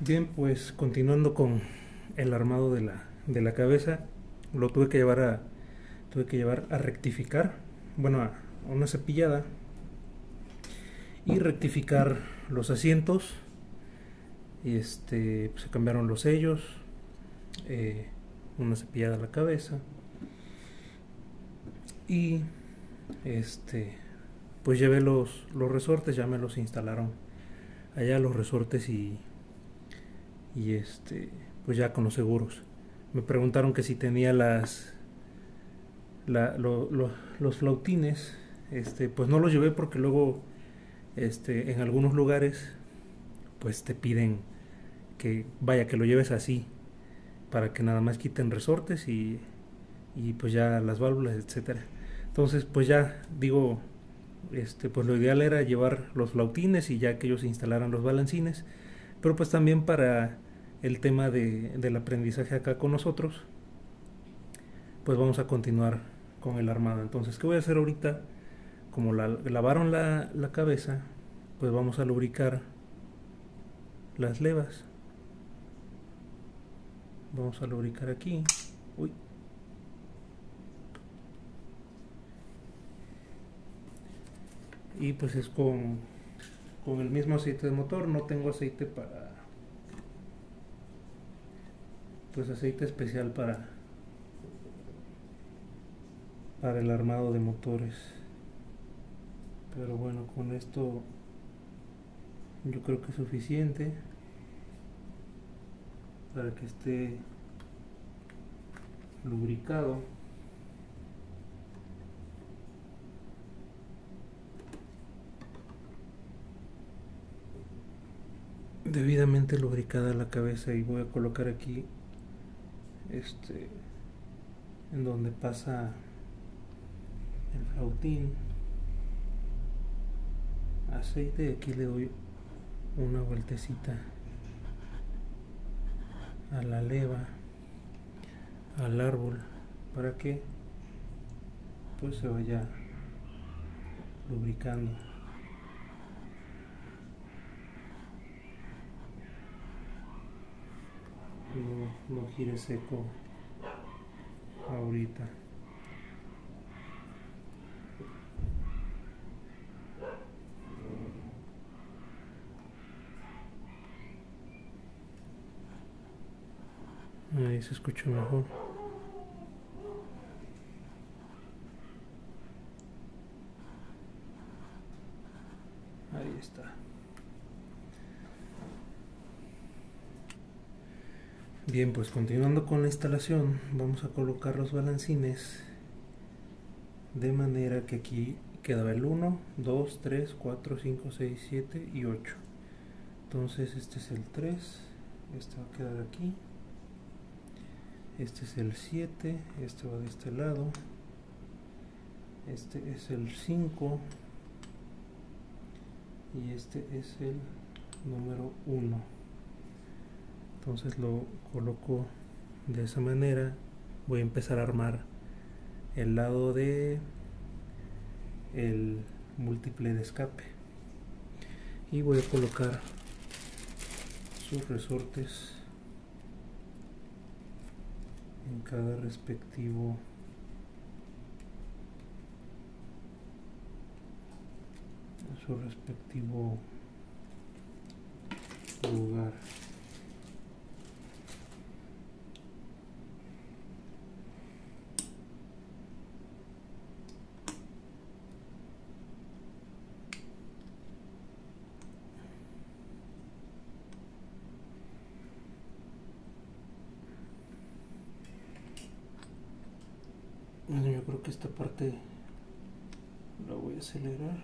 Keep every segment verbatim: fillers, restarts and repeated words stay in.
Bien, pues continuando con el armado de la, de la cabeza, lo tuve que llevar a tuve que llevar a rectificar, bueno, a una cepillada y rectificar los asientos. Y este, pues, se cambiaron los sellos, eh, una cepillada a la cabeza y este, pues llevé los, los resortes, ya me los instalaron allá los resortes y, y este, pues ya con los seguros. Me preguntaron que si tenía las la, lo, lo, los flautines. Este, pues no los llevé porque luego este, en algunos lugares pues te piden que vaya que lo lleves así para que nada más quiten resortes y, y pues ya las válvulas, etcétera. Entonces pues ya digo, este, pues lo ideal era llevar los flautines y ya que ellos instalaran los balancines, pero pues también para el tema de, del aprendizaje acá con nosotros, pues vamos a continuar con el armado. Entonces, ¿qué voy a hacer ahorita? Como la, lavaron la, la cabeza, pues vamos a lubricar las levas. Vamos a lubricar aquí. Uy. Y pues es con, con el mismo aceite de motor. No tengo aceite para... Pues aceite especial para... Para el armado de motores. Pero bueno, con esto yo creo que es suficiente para que esté lubricado. Debidamente lubricada la cabeza, y voy a colocar aquí este en donde pasa el flautín aceite, y aquí le doy una vueltecita a la leva, al árbol, para que pues se vaya lubricando. No, no gire seco ahorita. Ahí se escucha mejor. Ahí está. Bien, pues continuando con la instalación, vamos a colocar los balancines de manera que aquí quedaba el uno, dos, tres, cuatro, cinco, seis, siete y ocho. Entonces este es el tres, este va a quedar aquí, este es el siete, este va de este lado, este es el cinco y este es el número uno. Entonces lo coloco de esa manera. Voy a empezar a armar el lado de el múltiple de escape y voy a colocar sus resortes en cada respectivo en su respectivo lugar. Bueno, yo creo que esta parte la voy a acelerar.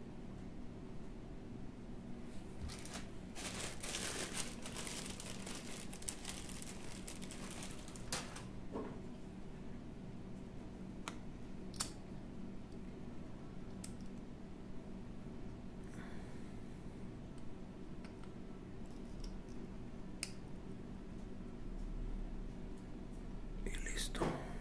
Y listo.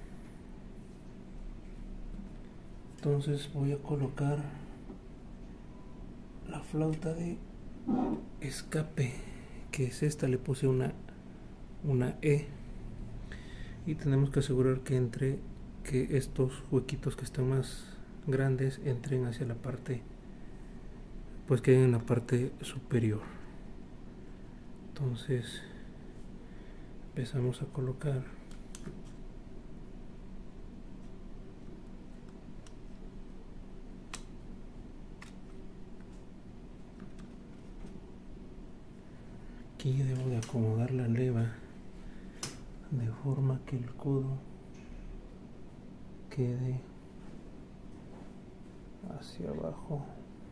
Entonces voy a colocar la flauta de escape que es esta, le puse una, una E. Y tenemos que asegurar que entre que estos huequitos que están más grandes entren hacia la parte, pues queden en la parte superior. Entonces empezamos a colocar aquí. Debo de acomodar la leva de forma que el codo quede hacia abajo.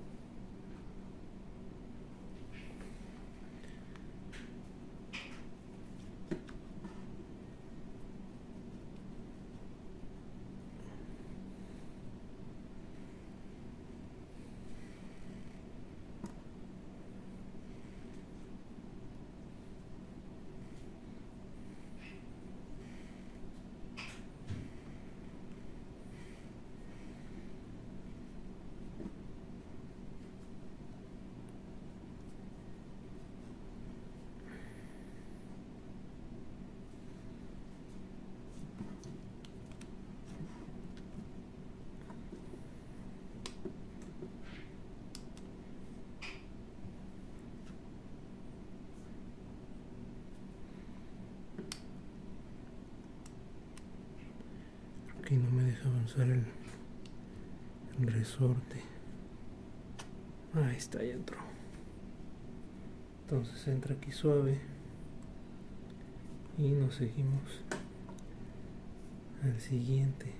Aquí no me deja avanzar el, el resorte. Ahí está, ya entró. Entonces entra aquí suave y nos seguimos al siguiente.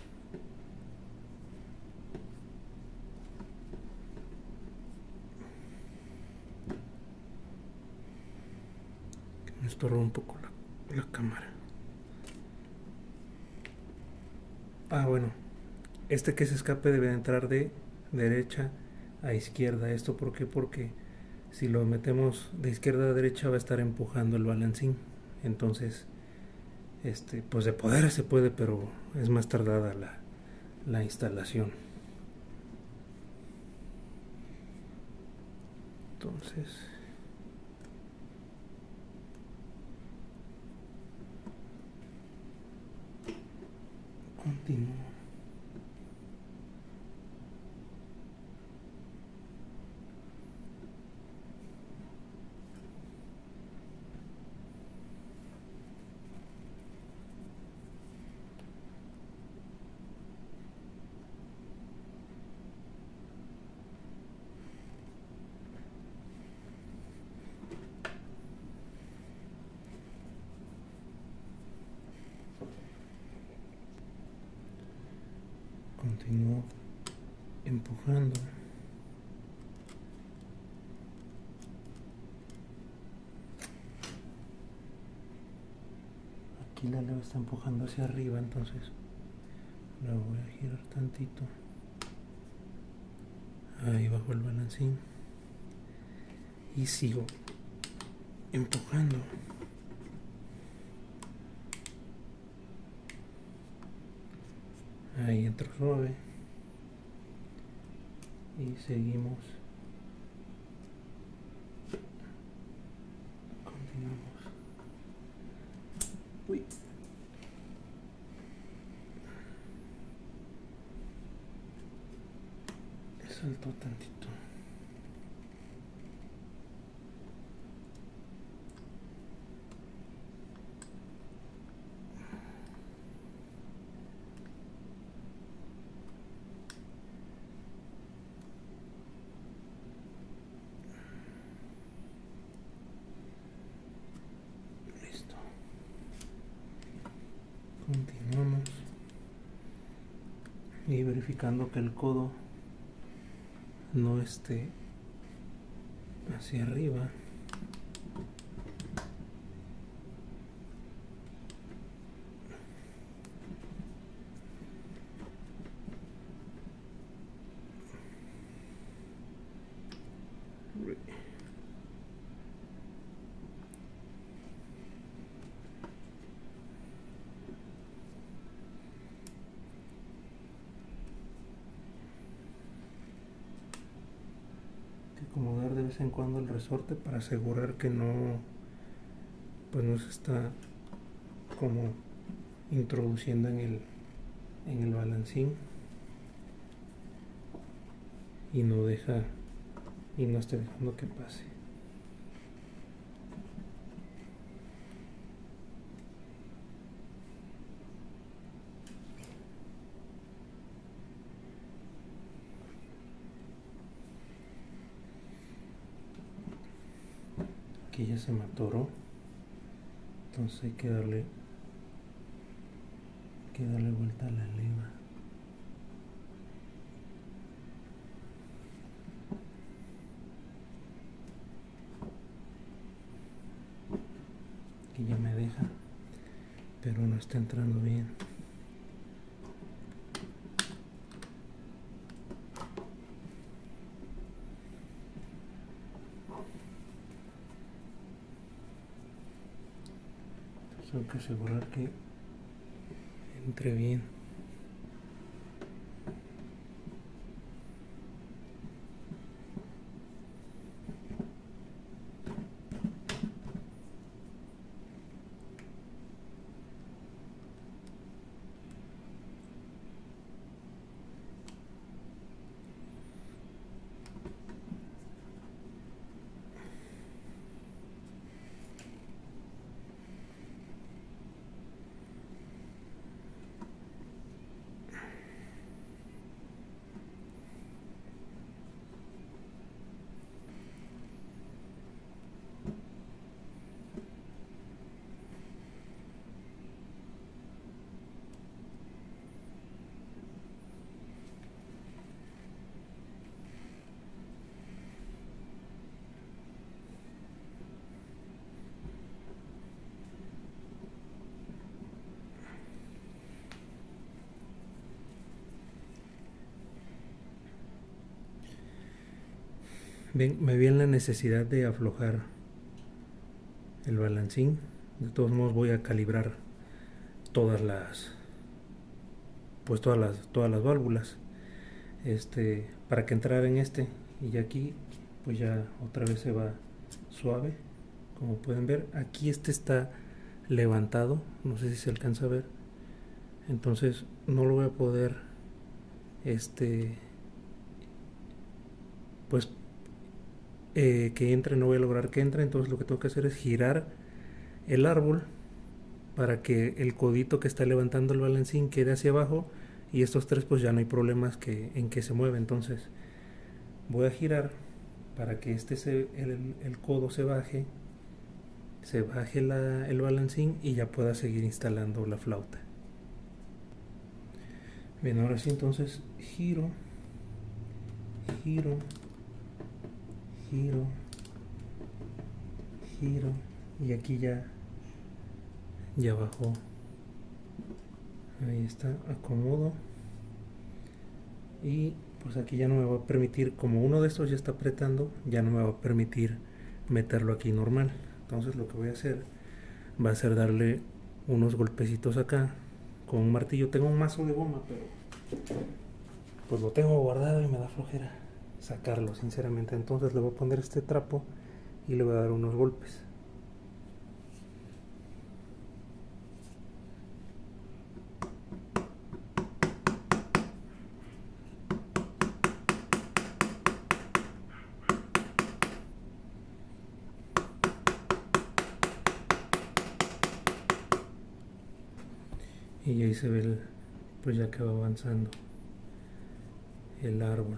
Que me estorba un poco la, la cámara. Ah, bueno, este que se escape debe entrar de derecha a izquierda. ¿Esto por qué? Porque si lo metemos de izquierda a derecha va a estar empujando el balancín. Entonces, este, pues de poder se puede, pero es más tardada la, la instalación. Entonces, continúo. Continúo empujando. Aquí la leva está empujando hacia arriba, entonces la voy a girar tantito. Ahí bajo el balancín y sigo empujando. Ahí entro suave y seguimos. Continuamos. Uy. Salto tantito. Continuamos y verificando que el codo no esté hacia arriba. Acomodar de vez en cuando el resorte para asegurar que no, pues no se está como introduciendo en el, en el balancín y no deja y no esté dejando que pase. Aquí ya se me atoró, entonces hay que darle hay que darle vuelta a la leva. Aquí ya me deja, pero no está entrando bien. Tengo que asegurar que entre bien. Ven, me vi en la necesidad de aflojar el balancín. De todos modos voy a calibrar todas las pues todas las todas las válvulas este para que entrara en este, y aquí pues ya otra vez se va suave. Como pueden ver, aquí este está levantado, no sé si se alcanza a ver, entonces no lo voy a poder este pues eh, que entre, no voy a lograr que entre. Entonces lo que tengo que hacer es girar el árbol para que el codito que está levantando el balancín quede hacia abajo, y estos tres pues ya no hay problemas que, en que se mueve. Entonces voy a girar para que este se, el, el codo se baje, se baje la, el balancín y ya pueda seguir instalando la flauta. Bien, ahora sí, entonces giro, giro, giro, giro, y aquí ya ya bajó. Ahí está, acomodo, y pues aquí ya no me va a permitir, como uno de estos ya está apretando, ya no me va a permitir meterlo aquí normal. Entonces lo que voy a hacer va a ser darle unos golpecitos acá con un martillo. Tengo un mazo de goma, pero pues lo tengo guardado y me da flojera sacarlo, sinceramente. Entonces le voy a poner este trapo y le voy a dar unos golpes. Y ahí se ve el, pues ya que va avanzando el árbol.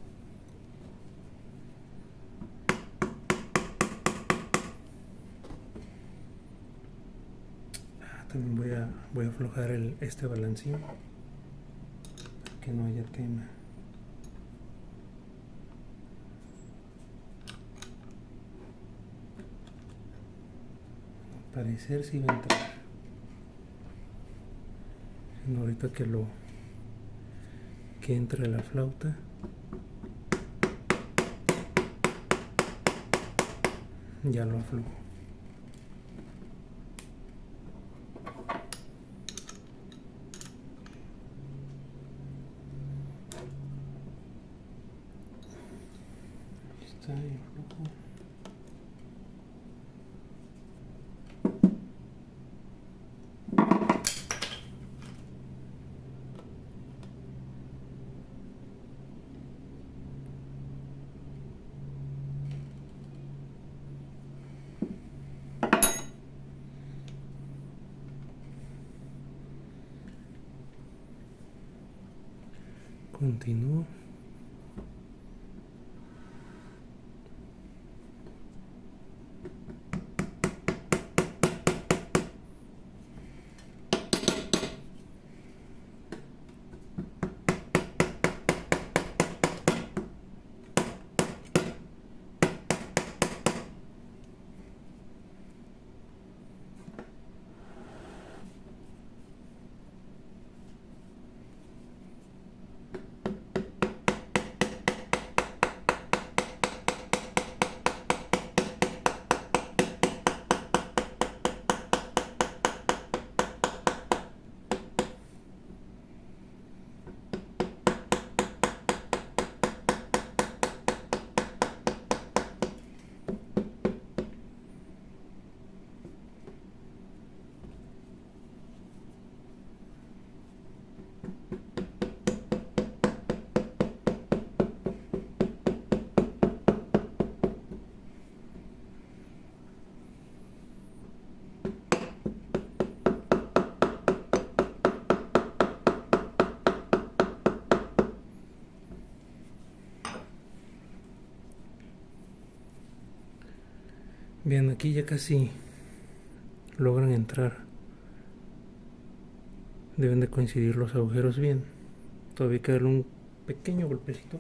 Ah, también voy a voy a aflojar el, este balancín para que no haya quema. Al parecer sí va a entrar. Ahorita que lo que entre la flauta, ya lo aflojo. Ahí está, y aflojo. Continúo. Bien, aquí ya casi logran entrar. Deben de coincidir los agujeros bien. Todavía hay que darle un pequeño golpecito.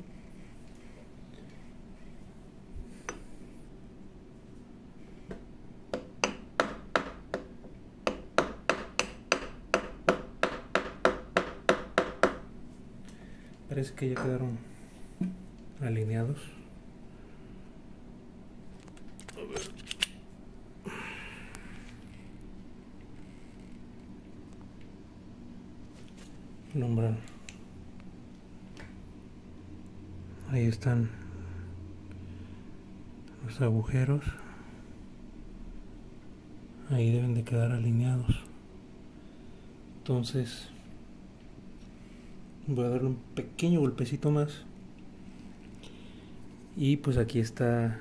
Parece que ya quedaron alineados. Nombrar. Ahí están los agujeros. Ahí deben de quedar alineados. Entonces voy a darle un pequeño golpecito más. Y pues aquí está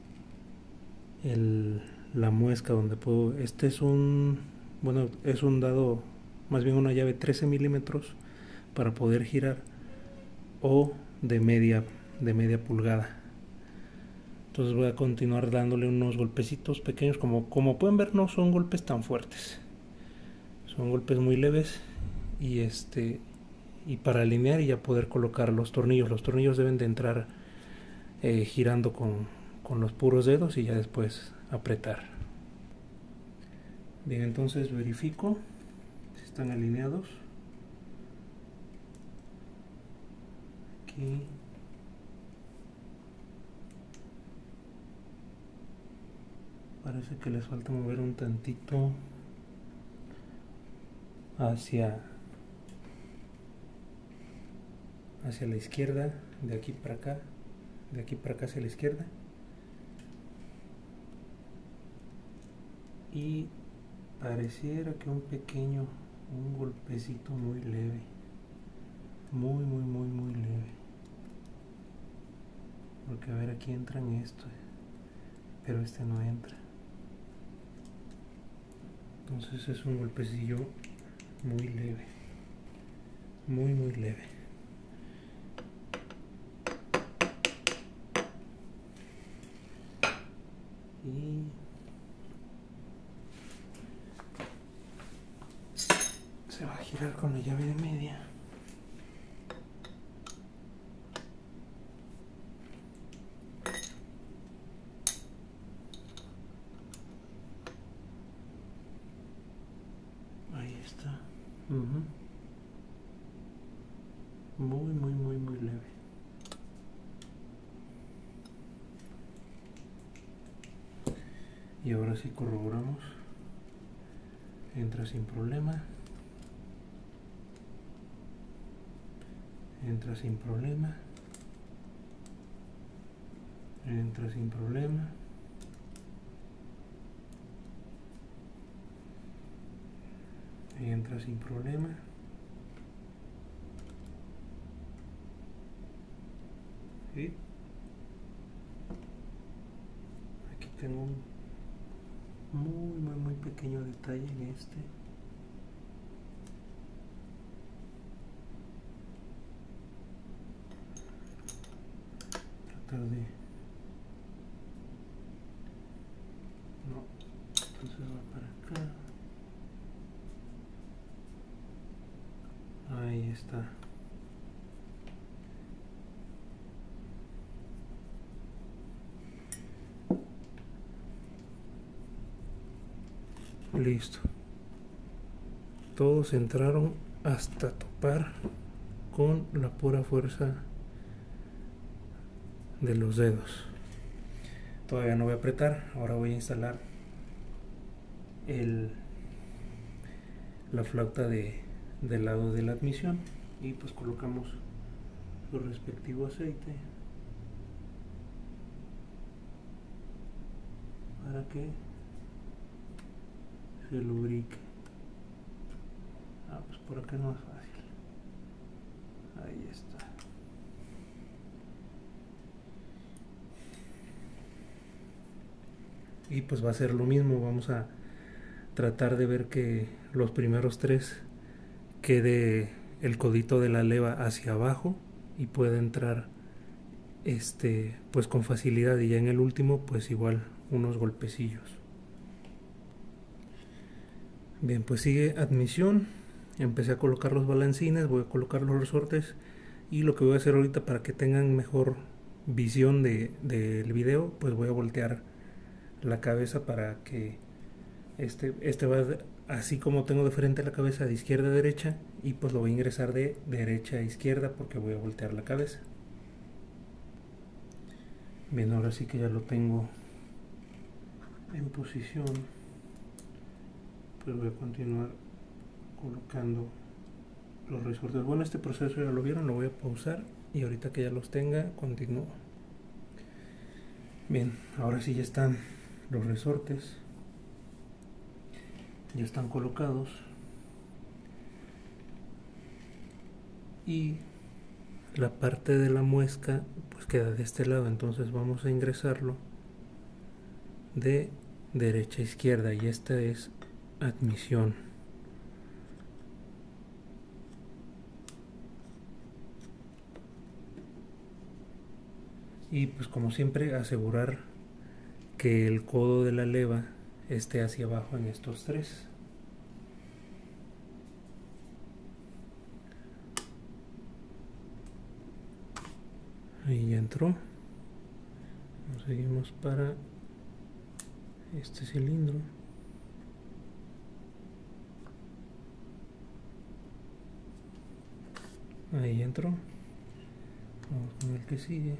el, la muesca donde puedo. Este es un, bueno, es un dado, más bien una llave trece milímetros para poder girar, o de media, de media pulgada. Entonces voy a continuar dándole unos golpecitos pequeños. Como, como pueden ver, no son golpes tan fuertes, son golpes muy leves. Y este y para alinear y ya poder colocar los tornillos. Los tornillos deben de entrar eh, girando con, con los puros dedos y ya después apretar. Bien, entonces verifico si están alineados. Aquí. Parece que les falta mover un tantito hacia hacia la izquierda, de aquí para acá, de aquí para acá hacia la izquierda. Y pareciera que un pequeño, un golpecito muy leve, muy muy muy muy leve, porque a ver, aquí entran esto, pero este no entra. Entonces es un golpecillo muy leve, muy muy leve. Y se va a girar con la llave de media. Ahí está. Uh-huh. Muy, muy, muy, muy leve. Y ahora sí corroboramos. Entra sin problema. Entra sin problema. entra sin problema. Entra sin problema. ¿Sí? Aquí tengo un muy muy muy pequeño detalle en este. Tratar de... no, entonces va para acá. Ahí está. Listo. Todos entraron hasta topar con la pura fuerza de los dedos. Todavía no voy a apretar. Ahora voy a instalar el la flauta de del lado de la admisión y pues colocamos su respectivo aceite para que se lubrique. Ah, pues por acá no es fácil. Ahí está. Y pues va a ser lo mismo. Vamos a tratar de ver que los primeros tres quede el codito de la leva hacia abajo y pueda entrar este pues con facilidad, y ya en el último pues igual unos golpecillos. Bien, pues sigue admisión. Empecé a colocar los balancines, voy a colocar los resortes, y lo que voy a hacer ahorita para que tengan mejor visión de, del video, pues voy a voltear la cabeza para que este, este va así como tengo de frente la cabeza, de izquierda a derecha, y pues lo voy a ingresar de derecha a izquierda porque voy a voltear la cabeza. Bien, ahora sí que ya lo tengo en posición, pues voy a continuar colocando los resortes. Bueno, este proceso ya lo vieron, lo voy a pausar y ahorita que ya los tenga continúo. Bien, ahora sí ya están los resortes, ya están colocados, y la parte de la muesca pues queda de este lado, entonces vamos a ingresarlo de derecha a izquierda, y esta es admisión. Y pues como siempre asegurar que el codo de la leva esté hacia abajo en estos tres. Ahí ya entró. Nos seguimos para este cilindro. Ahí entró. Vamos con el que sigue.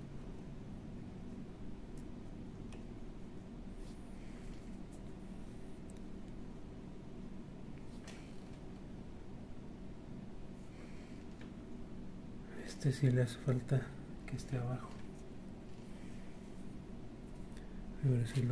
Este sí le hace falta que esté abajo. A ver si lo...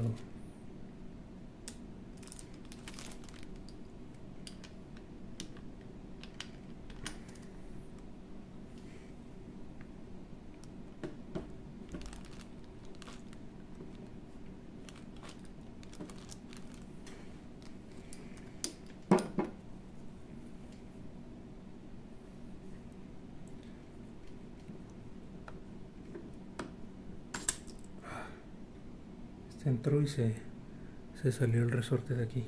entró y se, se salió el resorte de aquí.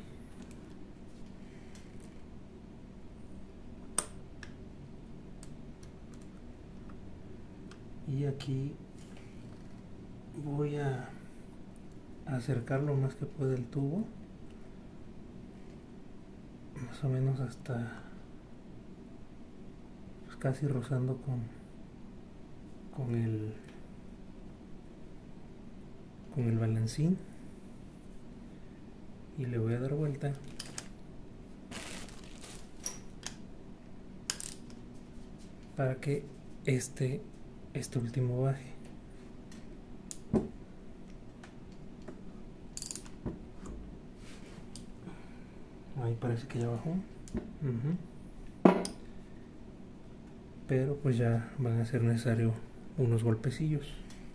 Y aquí voy a acercar lo más que pueda el tubo, más o menos hasta pues casi rozando con con el con el balancín, y le voy a dar vuelta para que este este último baje. Ahí parece que ya bajó. Uh-huh. Pero pues ya van a ser necesarios unos golpecillos.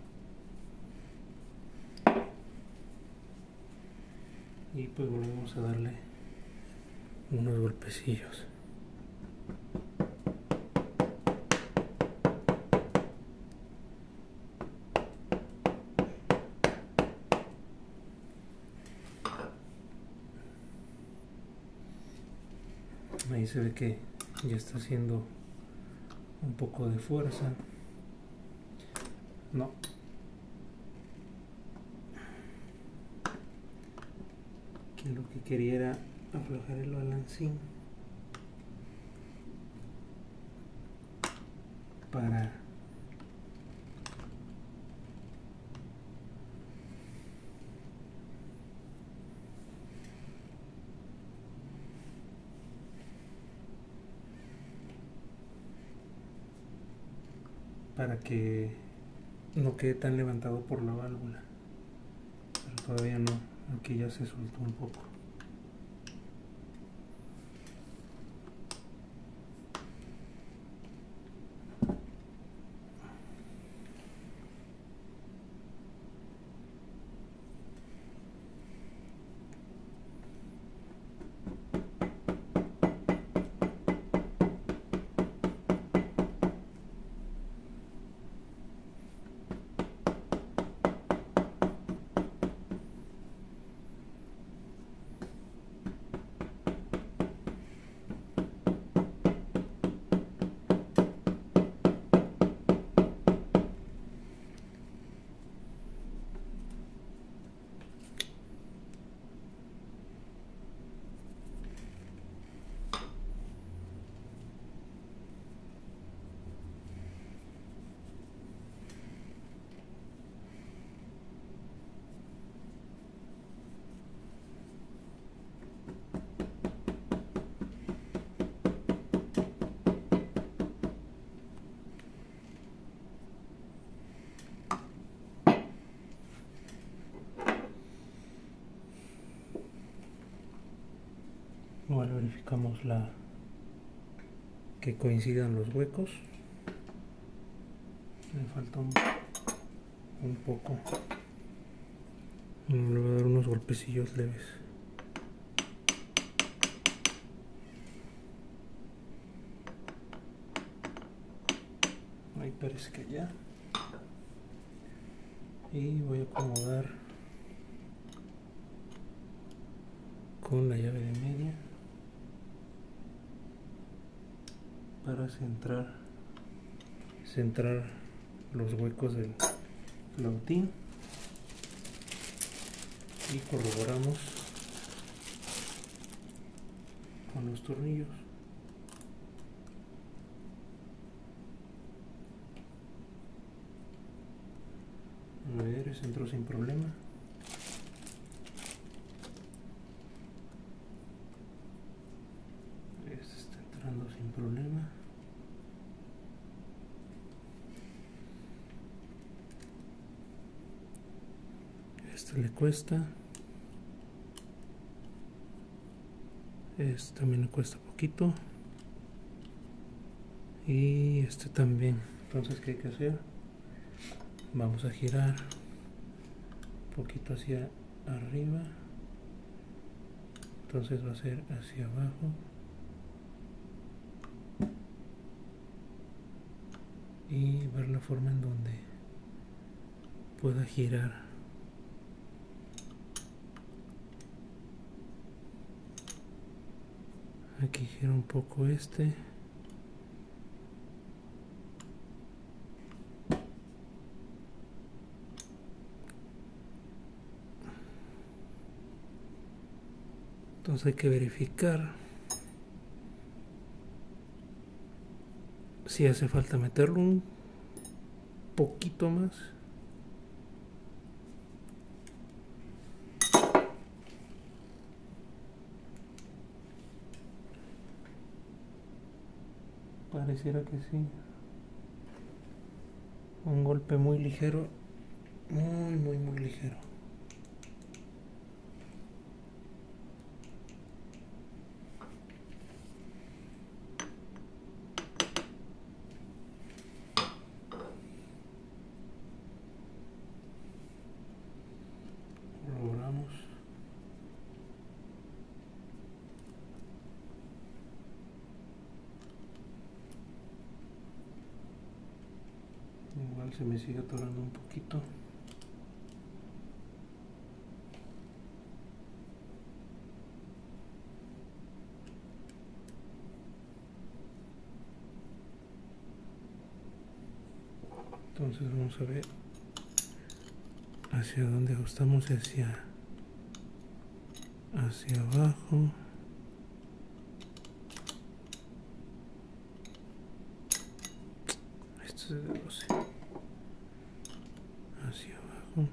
Y pues volvemos a darle unos golpecillos. Ahí se ve que ya está haciendo un poco de fuerza. No. Que lo que quería era aflojar el balancín para para que no quede tan levantado por la válvula, pero todavía no, aquí ya se soltó un poco. Igual verificamos la que coincidan los huecos. Me falta un, un poco. Le voy a dar unos golpecillos leves. Ahí parece que ya. Y voy a acomodar con la llave de media para centrar centrar los huecos del flautín y corroboramos con los tornillos. A ver, ese entró sin problema. Este está entrando sin problema. Este le cuesta. Este también le cuesta poquito. Y este también. Entonces, ¿qué hay que hacer? Vamos a girar un poquito hacia arriba. Entonces va a ser hacia abajo. Y ver la forma en donde pueda girar. Aquí gira un poco este. Entonces hay que verificar si hace falta meterlo un poquito más. Pareciera que sí. Un golpe muy ligero, muy muy muy ligero. igual se me sigue atorando un poquito. Entonces vamos a ver hacia dónde ajustamos, hacia hacia abajo. Esto es de doce. Hacia abajo.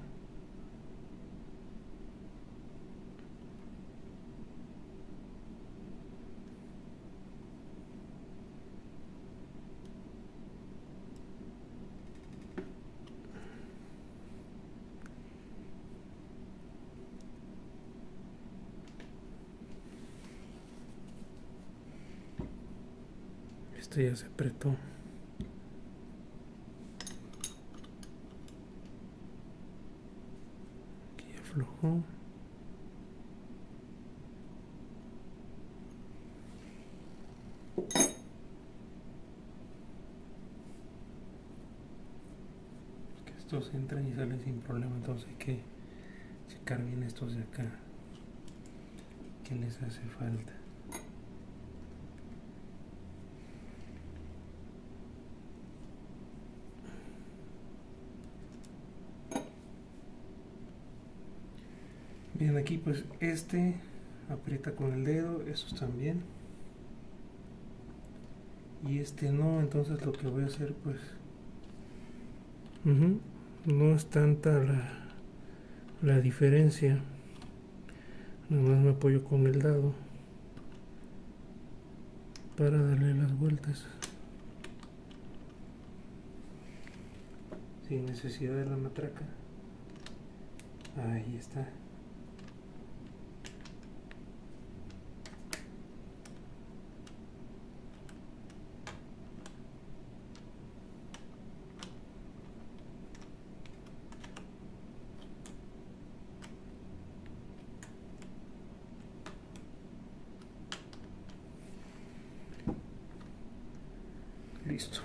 Esto ya se apretó. Aquí aflojó. Que estos entran y salen sin problema, entonces hay que checar bien estos de acá. ¿Qué les hace falta? Bien, aquí pues este aprieta con el dedo, estos también, y este no. Entonces lo que voy a hacer pues uh-huh, no es tanta la, la diferencia, nada más me apoyo con el dado para darle las vueltas sin necesidad de la matraca. Ahí está. Listo.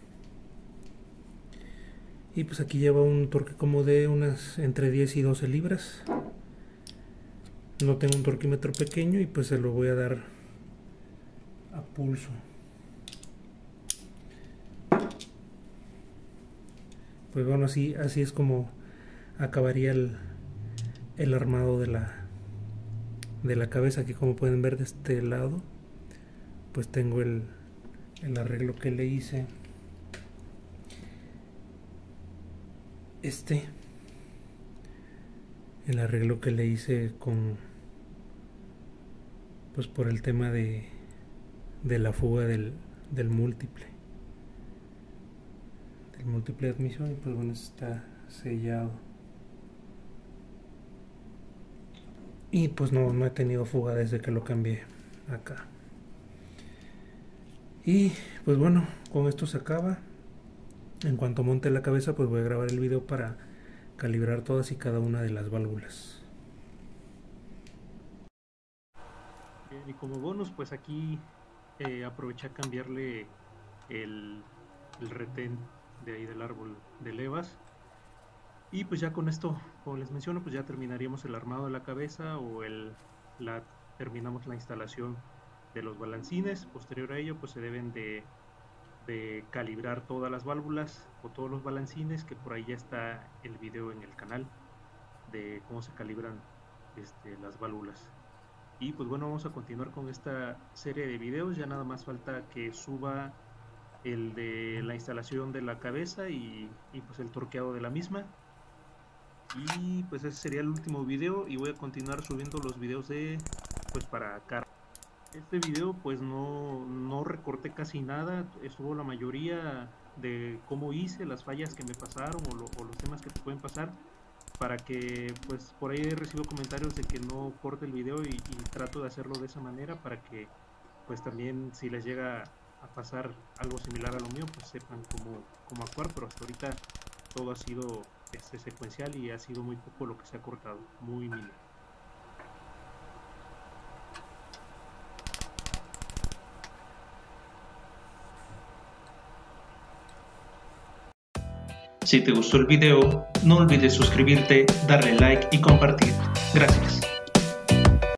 Y pues aquí lleva un torque como de unas entre diez y doce libras. No tengo un torquímetro pequeño y pues se lo voy a dar a pulso. Pues bueno, así, así es como acabaría el, el armado de la, de la cabeza. Aquí, como pueden ver de este lado, pues tengo el, el arreglo que le hice. Este, el arreglo que le hice con, pues por el tema de, de la fuga del, del múltiple, del múltiple de admisión, y pues bueno, está sellado. Y pues no, no he tenido fuga desde que lo cambié acá. Y pues bueno, con esto se acaba. En cuanto monte la cabeza, pues voy a grabar el video para calibrar todas y cada una de las válvulas. Bien, y como bonus, pues aquí eh, aproveché a cambiarle el, el retén de ahí del árbol de levas. Y pues ya con esto, como les menciono, pues ya terminaríamos el armado de la cabeza, o el, la, terminamos la instalación de los balancines. Posterior a ello, pues se deben de de calibrar todas las válvulas o todos los balancines, que por ahí ya está el video en el canal de cómo se calibran este, las válvulas. Y pues bueno, vamos a continuar con esta serie de videos. Ya nada más falta que suba el de la instalación de la cabeza y, y pues el torqueado de la misma. Y pues ese sería el último video, y voy a continuar subiendo los videos de pues para carga. Este video pues no, no recorté casi nada, estuvo la mayoría de cómo hice, las fallas que me pasaron, o, lo, o los temas que te pueden pasar, para que pues por ahí recibo comentarios de que no corte el video, y, y trato de hacerlo de esa manera para que pues también, si les llega a pasar algo similar a lo mío, pues sepan cómo, cómo actuar. Pero hasta ahorita todo ha sido este, secuencial, y ha sido muy poco lo que se ha cortado, muy mínimo. Si te gustó el video, no olvides suscribirte, darle like y compartir. Gracias.